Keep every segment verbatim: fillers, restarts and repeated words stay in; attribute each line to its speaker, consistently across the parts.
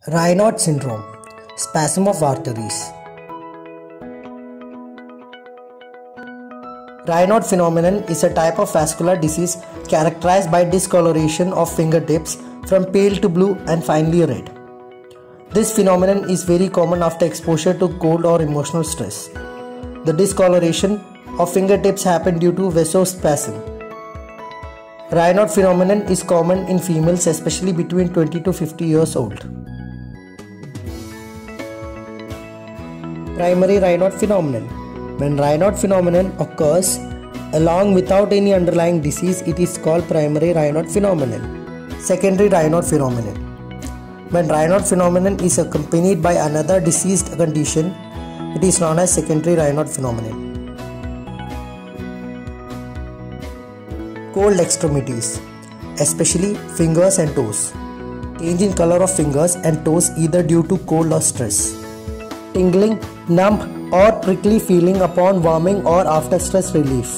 Speaker 1: Raynaud syndrome, spasm of arteries. Raynaud phenomenon is a type of vascular disease characterized by discoloration of fingertips from pale to blue and finally red. This phenomenon is very common after exposure to cold or emotional stress. The discoloration of fingertips happen due to vasospasm. Raynaud phenomenon is common in females, especially between twenty to fifty years old. Primary Raynaud phenomenon. When Raynaud phenomenon occurs along without any underlying disease, it is called primary Raynaud phenomenon. Secondary Raynaud phenomenon. When Raynaud phenomenon is accompanied by another diseased condition, it is known as secondary Raynaud phenomenon. Cold extremities, especially fingers and toes. Change in color of fingers and toes either due to cold or stress. Tingling, numb or prickly feeling upon warming or after stress relief.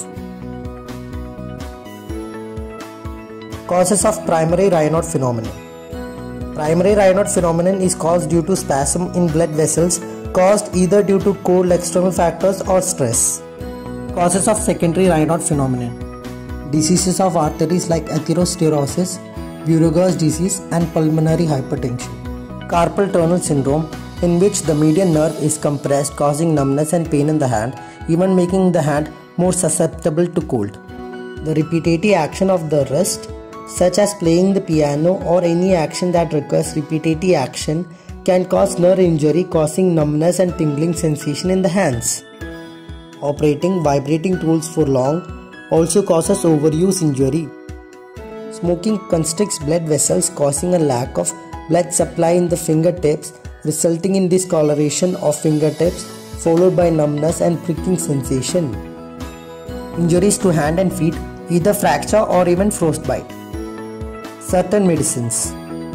Speaker 1: Causes of primary Raynaud phenomenon. Primary Raynaud phenomenon is caused due to spasm in blood vessels caused either due to cold external factors or stress. Causes of secondary Raynaud phenomenon. Diseases of arteries like atherosclerosis, Buerger's disease and pulmonary hypertension. Carpal tunnel syndrome, in which the median nerve is compressed, causing numbness and pain in the hand, even making the hand more susceptible to cold. The repetitive action of the wrist, such as playing the piano or any action that requires repetitive action, can cause nerve injury, causing numbness and tingling sensation in the hands. Operating vibrating tools for long also causes overuse injury. Smoking constricts blood vessels, causing a lack of blood supply in the fingertips, resulting in discoloration of fingertips followed by numbness and pricking sensation. Injuries to hand and feet, either fracture or even frostbite. Certain medicines.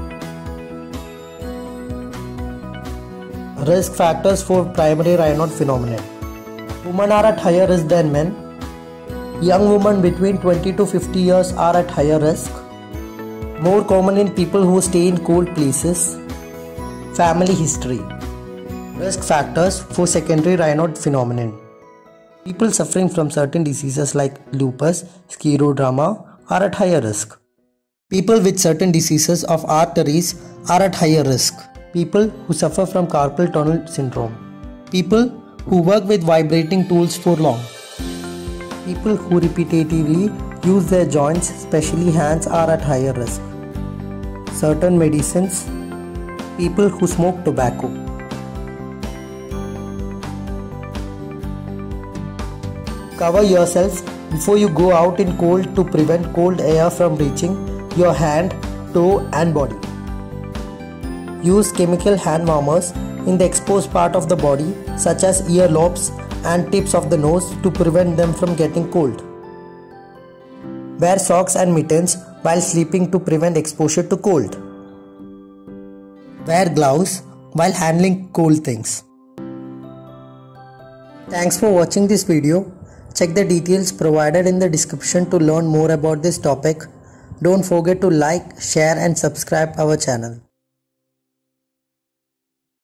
Speaker 1: Risk factors for primary Raynaud phenomenon. Women are at higher risk than men. Young women between twenty to fifty years are at higher risk. More common in people who stay in cold places. Family history. Risk factors for secondary Raynaud phenomenon. People suffering from certain diseases like lupus, scleroderma are at higher risk. People with certain diseases of arteries are at higher risk. People who suffer from carpal tunnel syndrome. People who work with vibrating tools for long. People who repetitively use their joints, especially hands, are at higher risk. Certain medicines. People who smoke tobacco. Cover yourself before you go out in cold to prevent cold air from reaching your hand, toe and body. Use chemical hand warmers in the exposed part of the body, such as earlobes and tips of the nose, to prevent them from getting cold. Wear socks and mittens while sleeping to prevent exposure to cold. Wear gloves while handling cold things. Thanks for watching this video. Check the details provided in the description to learn more about this topic. Don't forget to like, share and subscribe our channel.